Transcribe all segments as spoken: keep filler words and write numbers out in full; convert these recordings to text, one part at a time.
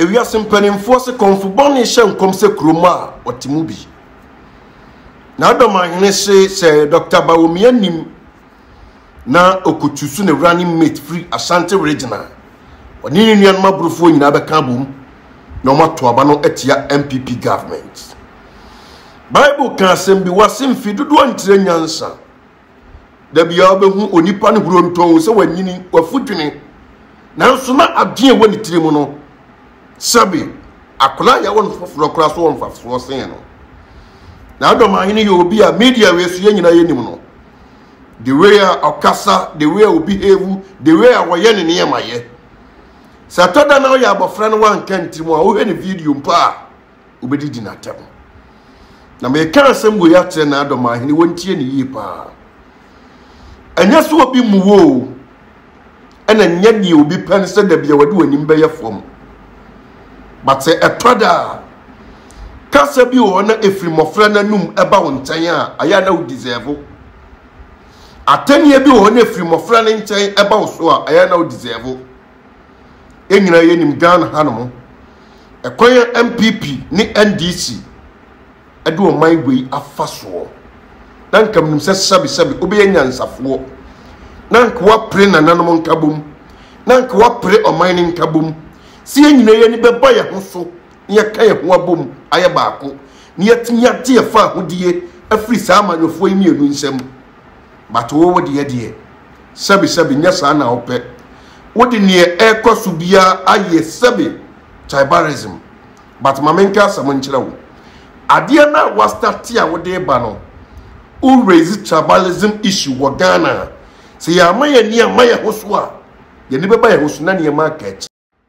ewiase mpanimfo se konfubone hye nkom se kroma otimu bi na adomahene se se Doctor Bawumia nim na okutusu ne running mate free Ashanti regional oni ni nuan mabrofo nyina beka bom na omato aba no etia M P P government. Bible kan asem bi wasem fi dodo antire nyansa da bia obehu onipa ne huro nton se wanyini wafudwene nanso na adwe woni tiremu no sabi akola ya won foforo kora so won fafo sen no na adomahene ye obi a media we so nyina yenim no the way okasa the way obi behave the way awoye ne ne yemaye satoda na ya abofra no wan kan tiremu a wo he ne video mpa obedidi na tem na me kan asem go ya tere na adomahene wontie ne yi pa anya so obi muwo ena nya ni obi pan se da bia wade wanim be yefom but say etoda kasa bi wo na efri mofra na num eba wo ntan a aya na wo deserve atania bi wo na efri mofra na ntan eba wo so a aya na wo deserve enyina yenim Ghana hanom ekoya M P P ni N D C edu o man gwe afaso dan kam nim se sabi sabi obi enyansafo nank wa pre na nanom nkabom nank wa pre o man nkabom si enyina ye ni beba ye ho so ye kan ye ho abom aye baako ni yetinya de fa hodie afri sa amanyofo yi mienu nsem bato wo wode ye de sabi sabi nya sa na ope wode ne e koso bia aye sabi tribalism but mamenka samonchira wo ade na wa start a wode ba no o raise tribalism issue wo Ghana se ya maye ni amaye hoso a ye ni beba ye hoso na ne market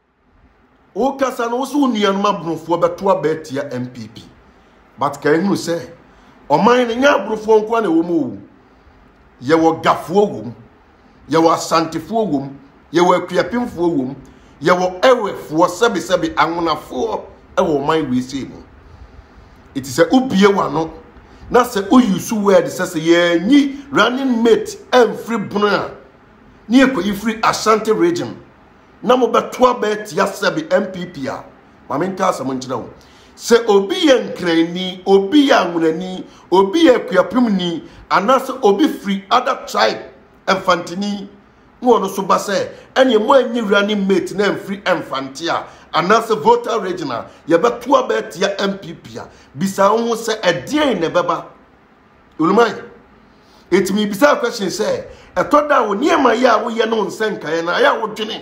o kasa no so nuan mabrofo beto abetia M P P but kan hu se oman ne nya abrofo nko na wo mu ye wo gafo wo ye wo asantefo wo ye wo akuapemfo wo ye wo ewefo sebe sebe anwonafo e wo man we se mu it is a ubie wano na se o use word se se ye nyi running mate em free buna ni ekoyi free Ashanti region na mo beto abetia sebe M P P a mamenka asamonchira wo se obi ye nkrani obi ya nwunani obi ya kuapemni anase obi free other tribe enfantini no no so ba se ene mo anyi running mate na free enfantia anase voter regional ye beto abetia M P P a bisa ho se edien ne beba ulumai etimi bisa question se etoda wo niema ya wo ye no nsenka ye na ya wo dwene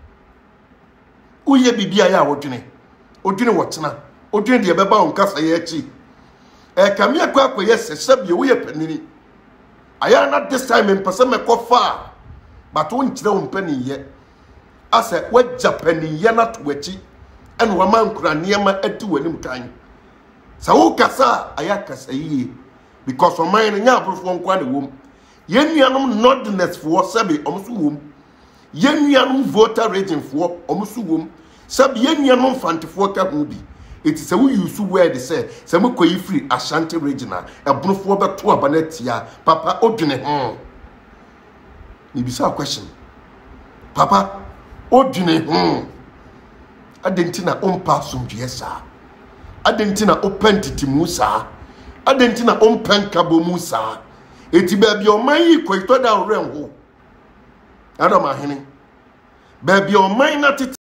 uye bibia ya wo dwene odwene wotena odwene de beba on kasa ye achi e kamia kwa kwa ye se sabie wo ye panini aya na this time mpese mekofa but won kire won pani ye ase wa japani ye na to achi en wa man kura niema adi wanim kan sa wo kasa aya kasa yi because o man nya abrofo nkwa na wom ye nuanom nordness for sabe omso wom ye nuanom voter region for omso wom sabe ye nuanom fantefo ka hu bi it is a we use word say say me koyi free Ashanti regional abrofo beto abanatia papa odwene ho ni bisa question papa odwene ho adentina ompa somdwe sa adentina opentiti musa adentina ompenka bo musa eti baabi o man yi koito da orenho adomahene baabi o man na